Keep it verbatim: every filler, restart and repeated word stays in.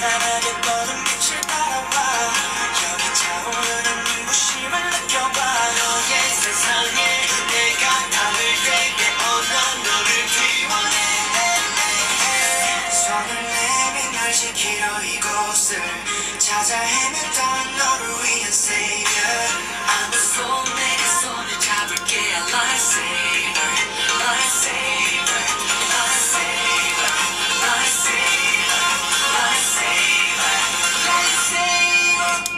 환하게 떠는 빛을 바라봐 여기 차오르는 눈부심을 느껴봐 너의 세상에 내가 담을 때게 어떤 너를 기원해 손을 내밀 널 지키러 이곳을 찾아 헤맸던 너를 위한 Savior 아무 손 내게 손을 잡을게 Lifesaver Lifesaver Lifesaver Lifesaver Lifesaver Lifesaver